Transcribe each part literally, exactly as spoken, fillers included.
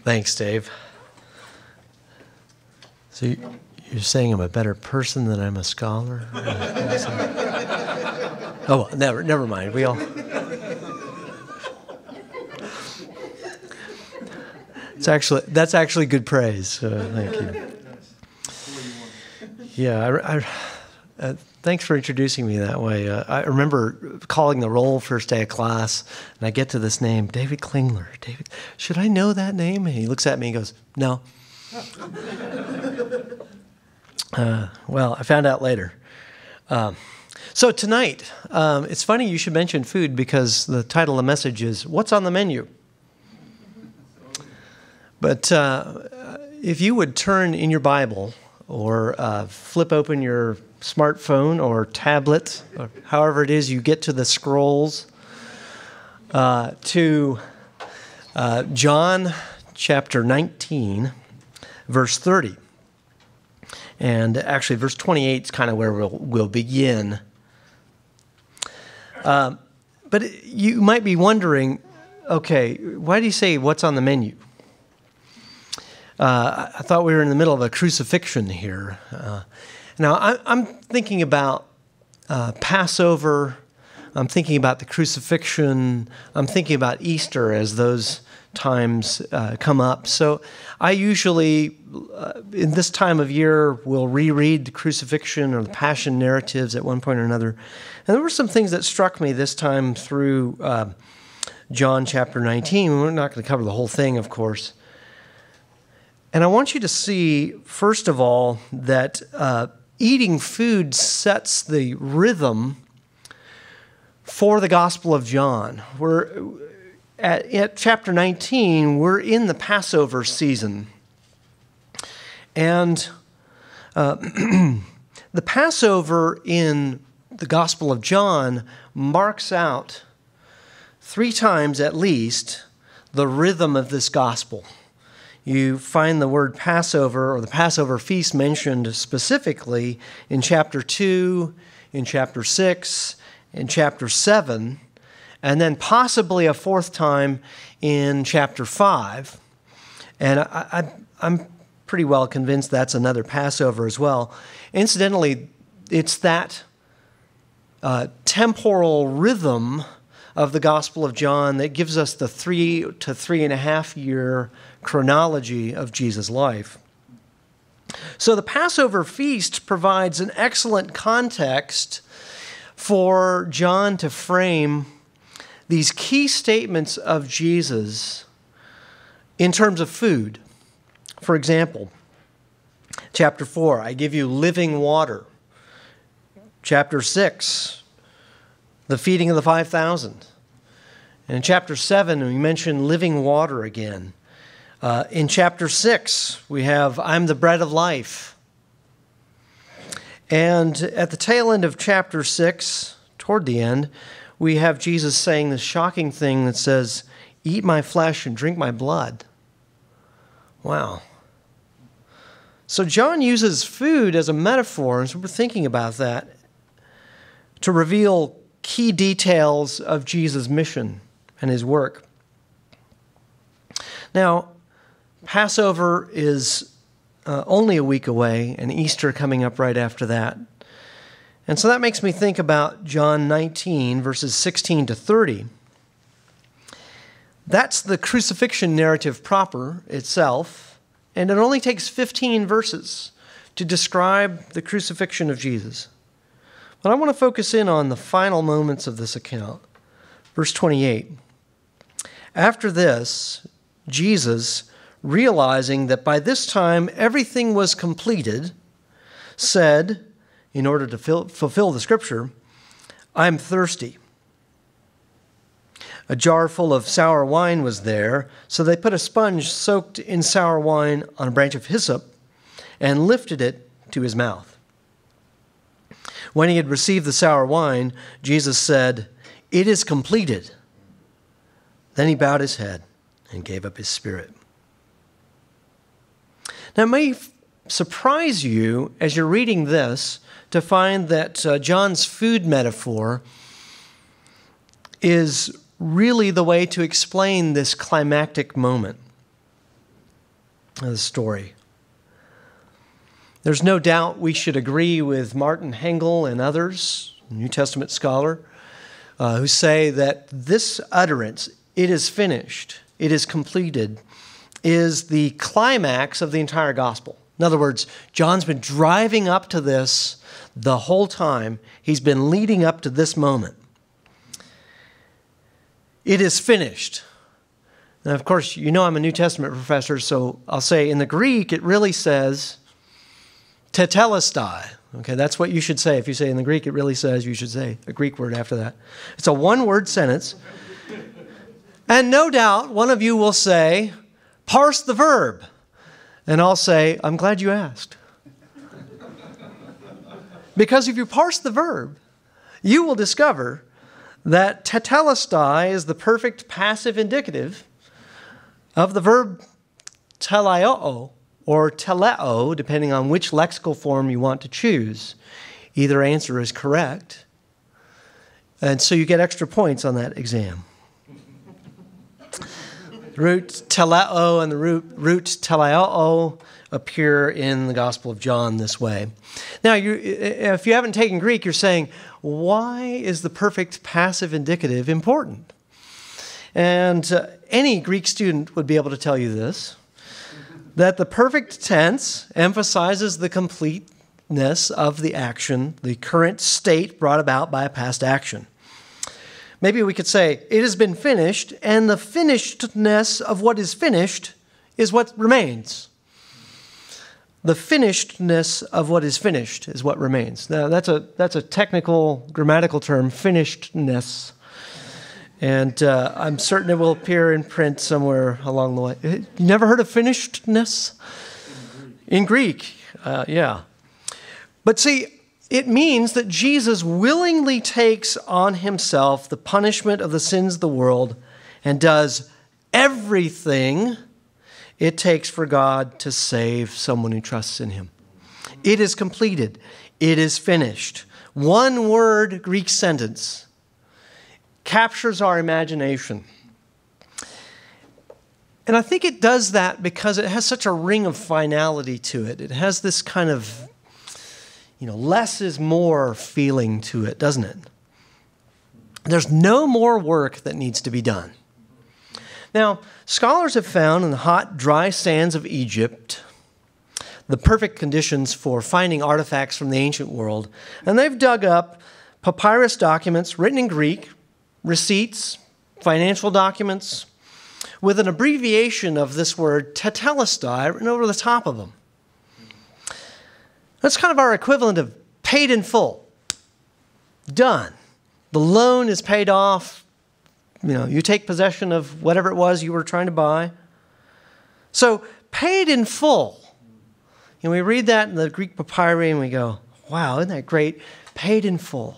Thanks, Dave. So you're saying I'm a better person than I'm a scholar? Oh, well, never, never mind. We all. It's actually that's actually good praise. So thank you. Yeah, I, I, uh, thanks for introducing me that way. Uh, I remember calling the roll first day of class, and I get to this name, David Klingler. David, should I know that name? And he looks at me and goes, "No." uh, well, I found out later. Um, so tonight, um, it's funny you should mention food because the title of the message is "What's on the Menu?" But uh, if you would turn in your Bible or uh, flip open your smartphone or tablet, or however it is you get to the scrolls, uh, to uh, John chapter nineteen, verse thirty. And actually, verse twenty-eight is kind of where we'll, we'll begin. Uh, but you might be wondering, okay, why do you say what's on the menu? Uh, I thought we were in the middle of a crucifixion here. Uh, now, I, I'm thinking about uh, Passover. I'm thinking about the crucifixion. I'm thinking about Easter as those times uh, come up. So I usually, uh, in this time of year, will reread the crucifixion or the passion narratives at one point or another. And there were some things that struck me this time through uh, John chapter nineteen. We're not going to cover the whole thing, of course. And I want you to see, first of all, that uh, eating food sets the rhythm for the Gospel of John. We're at, at chapter nineteen, we're in the Passover season. And uh, the Passover in the Gospel of John marks out three times at least the rhythm of this gospel. You find the word Passover or the Passover feast mentioned specifically in chapter two, in chapter six, in chapter seven, and then possibly a fourth time in chapter five. And I, I, I'm pretty well convinced that's another Passover as well. Incidentally, it's that uh, temporal rhythm of the Gospel of John that gives us the three to three and a half year chronology of Jesus' life. So the Passover feast provides an excellent context for John to frame these key statements of Jesus in terms of food. For example, chapter four, I give you living water. Chapter six, the feeding of the five thousand. And in chapter seven, we mention living water again. Uh, in chapter six, we have, I'm the bread of life. And at the tail end of chapter six, toward the end, we have Jesus saying this shocking thing that says, eat my flesh and drink my blood. Wow. So John uses food as a metaphor, and so we're thinking about that, to reveal key details of Jesus' mission and his work. Now, Passover is uh, only a week away, and Easter coming up right after that. And so that makes me think about John nineteen, verses sixteen to thirty. That's the crucifixion narrative proper itself, and it only takes fifteen verses to describe the crucifixion of Jesus. But I want to focus in on the final moments of this account. Verse twenty-eight. After this, Jesus, realizing that by this time everything was completed, said, in order to fill, fulfill the scripture, I'm thirsty. A jar full of sour wine was there, so they put a sponge soaked in sour wine on a branch of hyssop and lifted it to his mouth. When he had received the sour wine, Jesus said, it is completed. Then he bowed his head and gave up his spirit. Now, it may surprise you as you're reading this to find that uh, John's food metaphor is really the way to explain this climactic moment. of the story. There's no doubt we should agree with Martin Hengel and others, New Testament scholar, uh, who say that this utterance, "It is finished, it is completed," is the climax of the entire gospel. In other words, John's been driving up to this the whole time. He's been leading up to this moment. It is finished. Now, of course, you know I'm a New Testament professor, so I'll say in the Greek, it really says tetelestai. Okay, that's what you should say. If you say in the Greek, it really says, you should say a Greek word after that. It's a one-word sentence. And no doubt, one of you will say, parse the verb. And I'll say, I'm glad you asked. Because if you parse the verb, you will discover that tetelestai is the perfect passive indicative of the verb teleoo, or teleo, depending on which lexical form you want to choose. Either answer is correct. And so you get extra points on that exam. The root teleo and the root, root teleoo appear in the Gospel of John this way. Now, you, if you haven't taken Greek, you're saying, why is the perfect passive indicative important? And uh, any Greek student would be able to tell you this, that the perfect tense emphasizes the completeness of the action, the current state brought about by a past action. Maybe we could say, it has been finished, and the finishedness of what is finished is what remains. The finishedness of what is finished is what remains. Now, that's a, that's a technical grammatical term, finishedness. And uh, I'm certain it will appear in print somewhere along the way. You never heard of finishedness? In Greek, uh, yeah. But see, it means that Jesus willingly takes on himself the punishment of the sins of the world and does everything it takes for God to save someone who trusts in him. It is completed. It is finished. One word Greek sentence captures our imagination. And I think it does that because it has such a ring of finality to it. It has this kind of, you know, less is more feeling to it, doesn't it? There's no more work that needs to be done. Now, scholars have found in the hot, dry sands of Egypt the perfect conditions for finding artifacts from the ancient world. And they've dug up papyrus documents written in Greek, receipts, financial documents, with an abbreviation of this word tetelestai written over the top of them. That's kind of our equivalent of paid in full. Done. The loan is paid off. You know, you take possession of whatever it was you were trying to buy. So, paid in full. And we read that in the Greek papyri and we go, wow, isn't that great? Paid in full.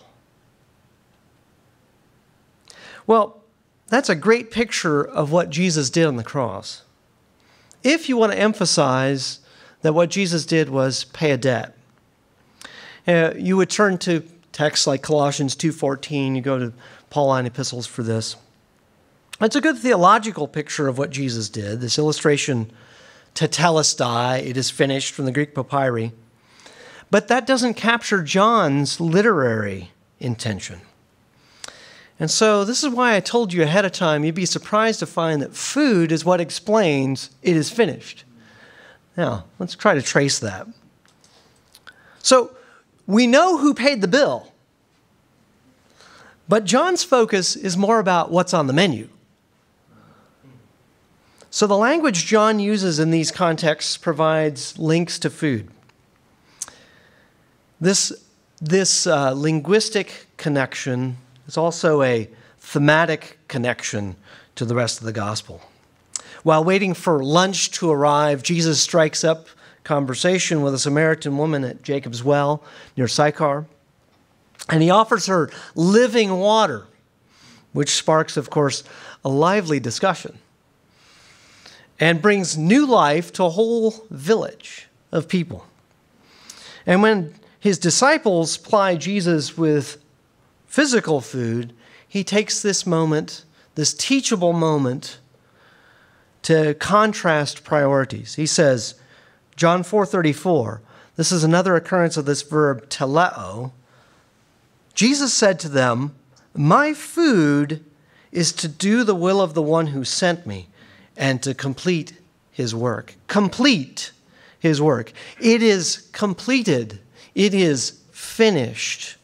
Well, that's a great picture of what Jesus did on the cross. If you want to emphasize that what Jesus did was pay a debt, uh, you would turn to texts like Colossians two fourteen. You go to Pauline epistles for this. It's a good theological picture of what Jesus did. This illustration, tetelestai, it is finished, from the Greek papyri. But that doesn't capture John's literary intention. And so this is why I told you ahead of time, you'd be surprised to find that food is what explains it is finished. Now, let's try to trace that. So we know who paid the bill, but John's focus is more about what's on the menu. So the language John uses in these contexts provides links to food. This, this uh, linguistic connection is also a thematic connection to the rest of the gospel. While waiting for lunch to arrive, Jesus strikes up conversation with a Samaritan woman at Jacob's well near Sychar, and he offers her living water, which sparks, of course, a lively discussion and brings new life to a whole village of people. And when his disciples ply Jesus with physical food, he takes this moment, this teachable moment, to contrast priorities. He says, John four thirty-four, this is another occurrence of this verb teleo. Jesus said to them, my food is to do the will of the one who sent me and to complete his work. Complete his work. It is completed. It is finished.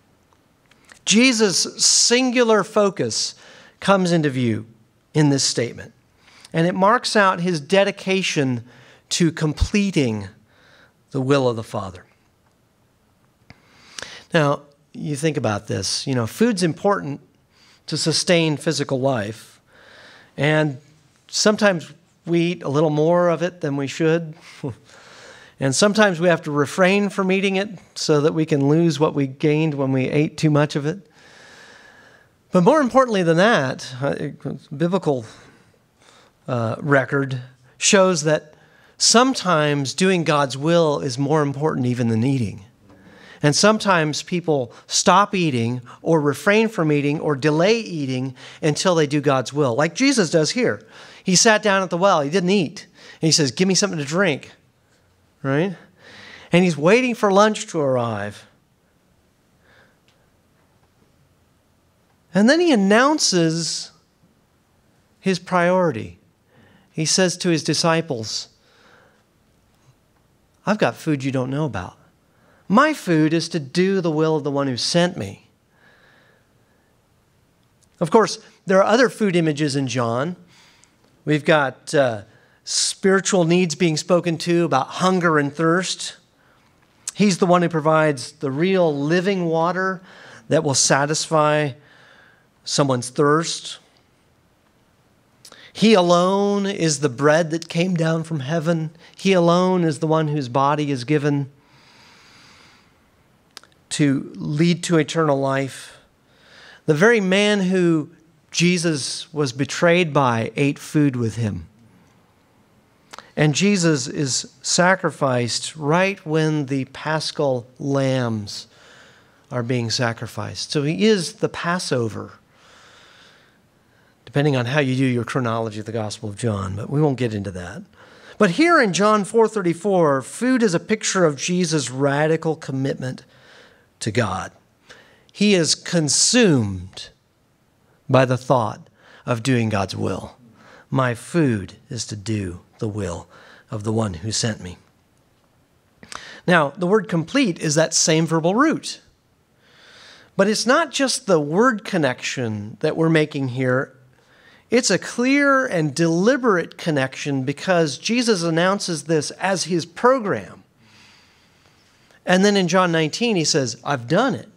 Jesus' singular focus comes into view in this statement, and it marks out his dedication to completing the will of the Father. Now, you think about this. You know, food's important to sustain physical life, and sometimes we eat a little more of it than we should. And sometimes we have to refrain from eating it so that we can lose what we gained when we ate too much of it. But more importantly than that, biblical uh, record shows that sometimes doing God's will is more important even than eating. And sometimes people stop eating or refrain from eating or delay eating until they do God's will, like Jesus does here. He sat down at the well. He didn't eat. And he says, give me something to drink, right? And he's waiting for lunch to arrive. And then he announces his priority. He says to his disciples, I've got food you don't know about. My food is to do the will of the one who sent me. Of course, there are other food images in John. We've got uh, spiritual needs being spoken to about hunger and thirst. He's the one who provides the real living water that will satisfy someone's thirst. He alone is the bread that came down from heaven. He alone is the one whose body is given to lead to eternal life. The very man who Jesus was betrayed by ate food with him. And Jesus is sacrificed right when the paschal lambs are being sacrificed. So he is the Passover, depending on how you do your chronology of the Gospel of John, but we won't get into that. But here in John four thirty-four, food is a picture of Jesus' radical commitment to God. He is consumed by the thought of doing God's will. My food is to do the will of the one who sent me. Now, the word complete is that same verbal root. But it's not just the word connection that we're making here. It's a clear and deliberate connection because Jesus announces this as his program. And then in John nineteen, he says, I've done it.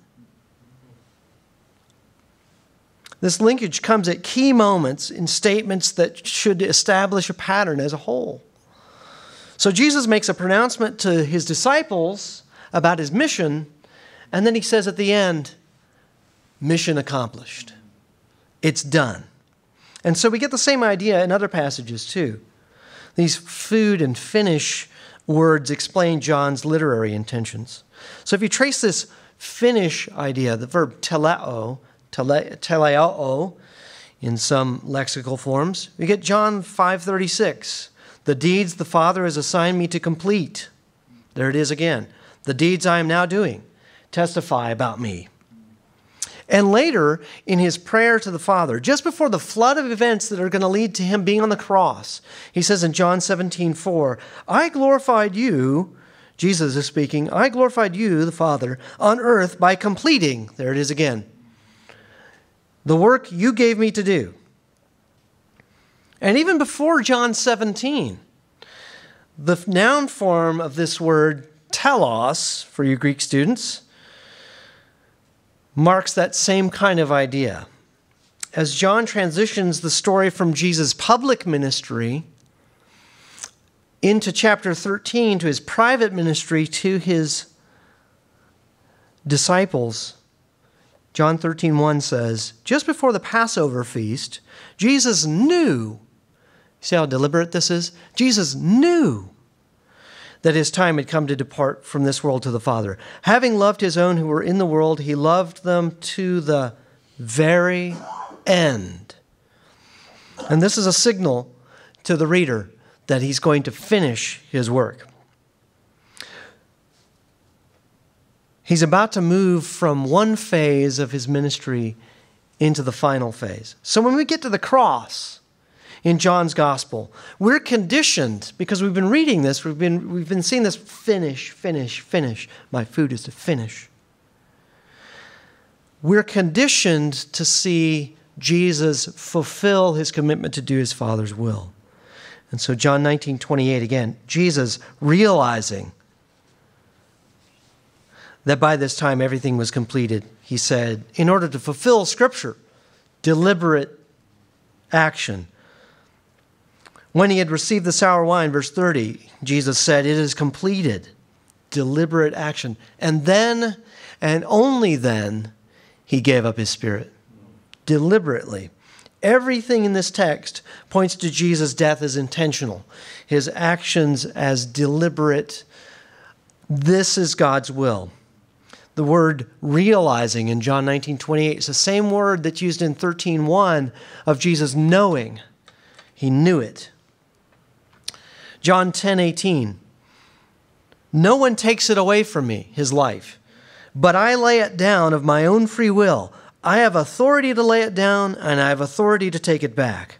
This linkage comes at key moments in statements that should establish a pattern as a whole. So Jesus makes a pronouncement to his disciples about his mission, and then he says at the end, mission accomplished. It's done. And so we get the same idea in other passages too. These food and finish words explain John's literary intentions. So if you trace this finish idea, the verb teleo, tele, teleao, in some lexical forms, we get John five thirty-six. The deeds the Father has assigned me to complete. There it is again. The deeds I am now doing testify about me. And later, in his prayer to the Father, just before the flood of events that are going to lead to him being on the cross, he says in John seventeen four, I glorified you, Jesus is speaking, I glorified you, the Father, on earth by completing, there it is again, the work you gave me to do. And even before John seventeen, the noun form of this word, telos, for you Greek students, marks that same kind of idea. As John transitions the story from Jesus' public ministry into chapter thirteen, to his private ministry to his disciples, John thirteen one says, just before the Passover feast, Jesus knew, see how deliberate this is? Jesus knew that his time had come to depart from this world to the Father. Having loved his own who were in the world, he loved them to the very end. And this is a signal to the reader that he's going to finish his work. He's about to move from one phase of his ministry into the final phase. So when we get to the cross in John's gospel, we're conditioned, because we've been reading this, we've been, we've been seeing this finish, finish, finish. My food is to finish. We're conditioned to see Jesus fulfill his commitment to do his Father's will. And so John nineteen twenty-eight, again, Jesus realizing that by this time everything was completed, he said, in order to fulfill Scripture, deliberate action. When he had received the sour wine, verse thirty, Jesus said, it is completed. Deliberate action. And then, and only then, he gave up his spirit. Deliberately. Everything in this text points to Jesus' death as intentional. His actions as deliberate. This is God's will. The word realizing in John nineteen twenty-eight is the same word that's used in thirteen one of Jesus knowing. He knew it. John ten eighteen. No one takes it away from me, his life, but I lay it down of my own free will. I have authority to lay it down, and I have authority to take it back.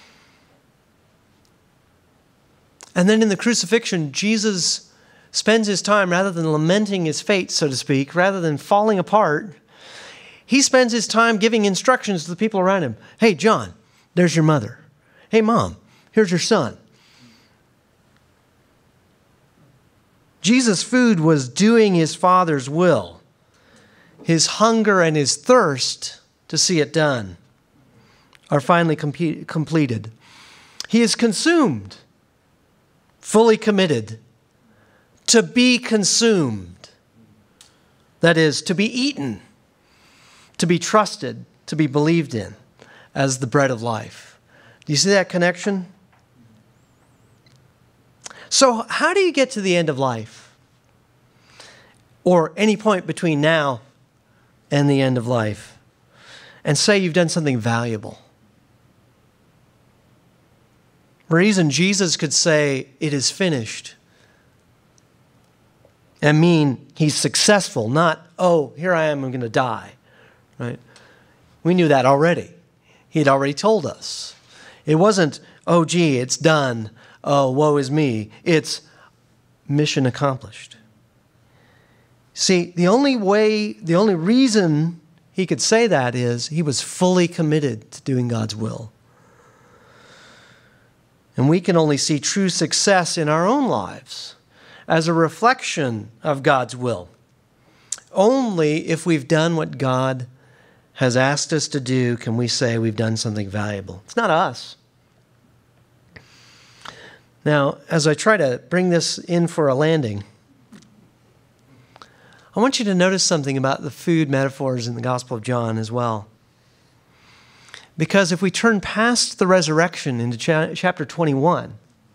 And then in the crucifixion, Jesus spends his time, rather than lamenting his fate, so to speak, rather than falling apart, he spends his time giving instructions to the people around him. Hey, John, there's your mother. Hey, Mom, here's your son. Jesus' food was doing his Father's will. His hunger and his thirst to see it done are finally com- completed. He is consumed, fully committed, to be consumed. That is, to be eaten, to be trusted, to be believed in as the bread of life. Do you see that connection? So how do you get to the end of life? Or any point between now and the end of life and say you've done something valuable? The reason Jesus could say, it is finished, and mean he's successful, not, oh, here I am, I'm going to die, right? We knew that already. He had already told us. It wasn't, oh, gee, it's done. Oh, woe is me. It's mission accomplished. See, the only way, the only reason he could say that is he was fully committed to doing God's will. And we can only see true success in our own lives as a reflection of God's will. Only if we've done what God has asked us to do can we say we've done something valuable. It's not us. Now, as I try to bring this in for a landing, I want you to notice something about the food metaphors in the Gospel of John as well. Because if we turn past the resurrection into cha- chapter twenty-one,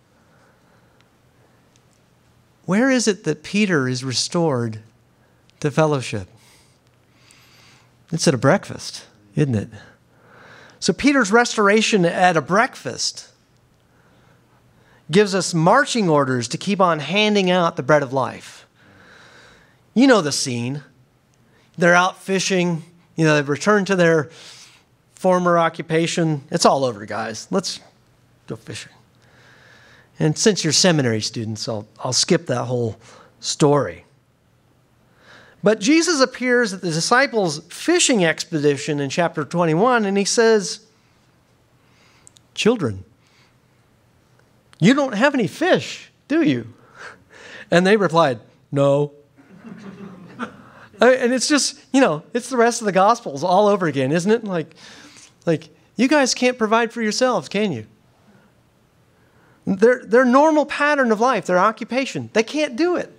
where is it that Peter is restored to fellowship? It's at a breakfast, isn't it? So Peter's restoration at a breakfast gives us marching orders to keep on handing out the bread of life. You know the scene. They're out fishing. You know, they've returned to their former occupation. It's all over, guys. Let's go fishing. And since you're seminary students, I'll, I'll skip that whole story. But Jesus appears at the disciples' fishing expedition in chapter twenty-one, and he says, children, you don't have any fish, do you? And they replied, no. And it's just, you know, it's the rest of the Gospels all over again, isn't it? Like, like you guys can't provide for yourselves, can you? Their, their normal pattern of life, their occupation, they can't do it.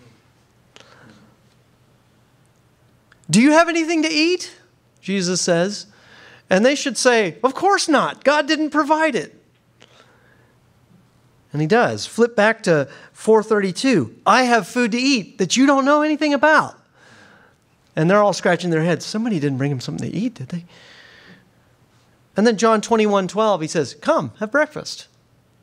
Do you have anything to eat? Jesus says. And they should say, of course not. God didn't provide it. And he does. Flip back to four thirty-two. I have food to eat that you don't know anything about. And they're all scratching their heads. Somebody didn't bring him something to eat, did they? And then John twenty-one twelve, he says, come, have breakfast.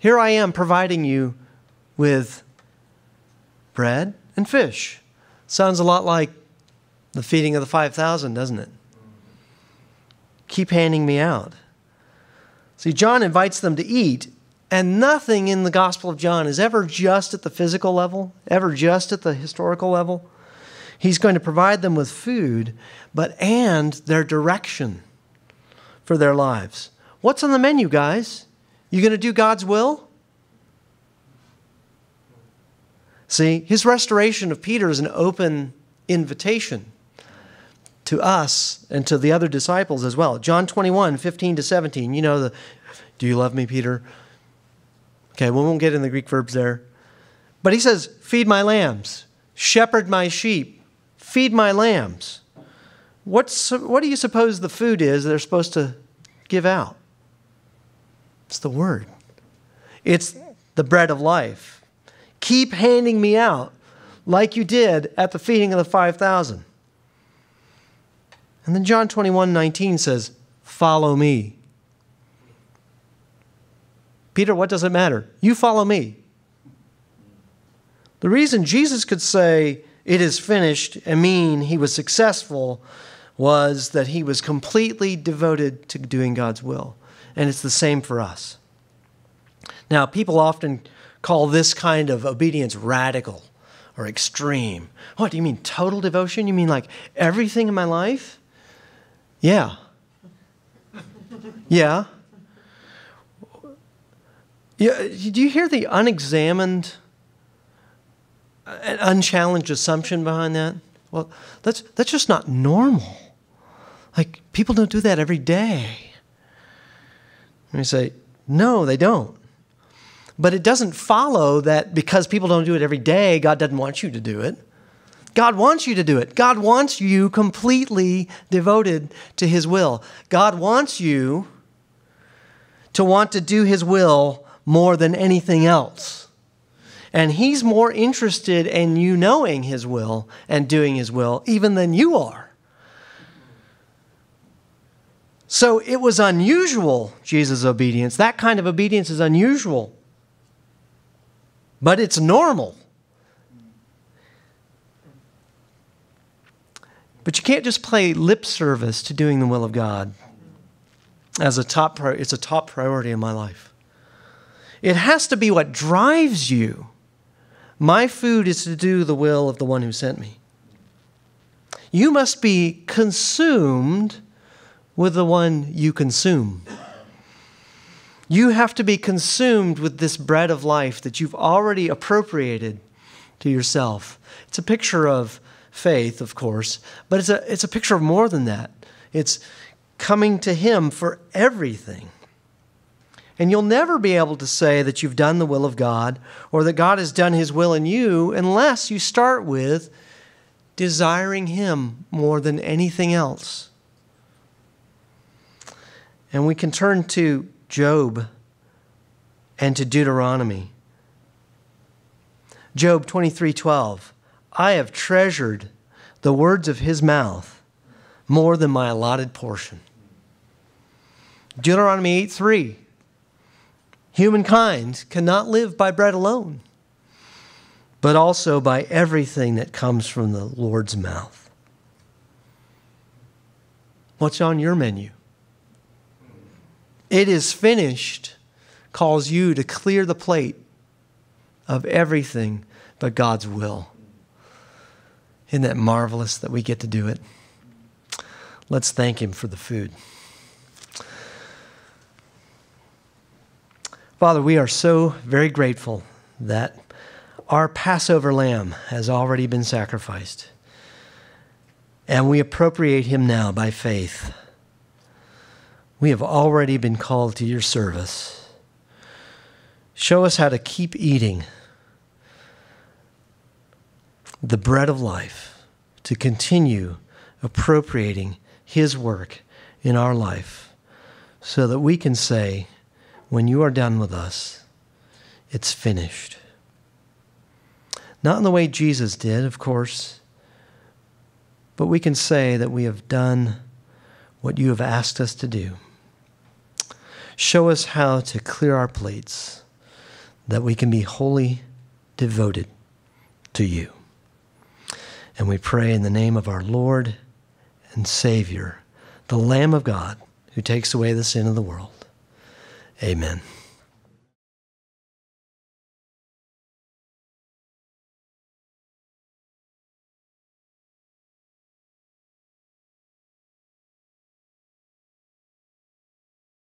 Here I am providing you with bread and fish. Sounds a lot like the feeding of the five thousand, doesn't it? Keep handing me out. See, John invites them to eat, and nothing in the Gospel of John is ever just at the physical level, ever just at the historical level. He's going to provide them with food, but and their direction for their lives. What's on the menu, guys? You going to do God's will? See, his restoration of Peter is an open invitation to us and to the other disciples as well. John twenty-one, fifteen to seventeen. You know the, do you love me, Peter? Okay, we won't get in the Greek verbs there. But he says, feed my lambs, shepherd my sheep, feed my lambs. What's, what do you suppose the food is they're supposed to give out? It's the word. It's the bread of life. Keep handing me out like you did at the feeding of the five thousand. And then John twenty-one, nineteen says, follow me. Peter, what does it matter? You follow me. The reason Jesus could say, it is finished, and mean he was successful, was that he was completely devoted to doing God's will. And it's the same for us. Now, people often call this kind of obedience radical or extreme. What, do you mean total devotion? You mean like everything in my life? Yeah. Yeah. Yeah. Do you hear the unexamined, unchallenged assumption behind that? Well, that's that's just not normal. Like, people don't do that every day. And you say, no, they don't. But it doesn't follow that because people don't do it every day, God doesn't want you to do it. God wants you to do it. God wants you completely devoted to his will. God wants you to want to do his will more than anything else. And he's more interested in you knowing his will and doing his will even than you are. So it was unusual, Jesus' obedience. That kind of obedience is unusual. But it's normal. But you can't just play lip service to doing the will of God as a top pri- it's a top priority in my life. It has to be what drives you. My food is to do the will of the one who sent me. You must be consumed with the one you consume. You have to be consumed with this bread of life that you've already appropriated to yourself. It's a picture of faith, of course, but it's a, it's a picture of more than that. It's coming to him for everything. And you'll never be able to say that you've done the will of God or that God has done his will in you unless you start with desiring him more than anything else. And we can turn to Job and to Deuteronomy. Job twenty-three twelve. I have treasured the words of his mouth more than my allotted portion. Deuteronomy eight three. Humankind cannot live by bread alone, but also by everything that comes from the Lord's mouth. What's on your menu? It is finished calls you to clear the plate of everything but God's will. Isn't that marvelous that we get to do it? Let's thank him for the food. Father, we are so very grateful that our Passover lamb has already been sacrificed, and we appropriate him now by faith. We have already been called to your service. Show us how to keep eating the bread of life, to continue appropriating his work in our life, so that we can say, when you are done with us, it's finished. Not in the way Jesus did, of course, but we can say that we have done what you have asked us to do. Show us how to clear our plates that we can be wholly devoted to you. And we pray in the name of our Lord and Savior, the Lamb of God, who takes away the sin of the world. Amen.